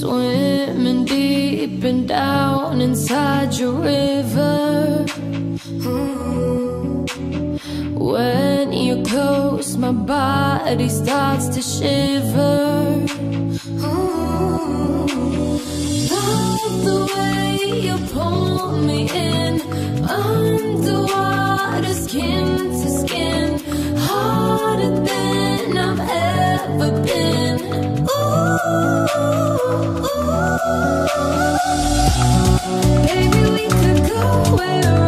Swimming deep and down inside your river. When you're close, my body starts to shiver. Love the way you pull me in, underwater, skin to skin, harder than I've ever been. Ooh, baby, we could go where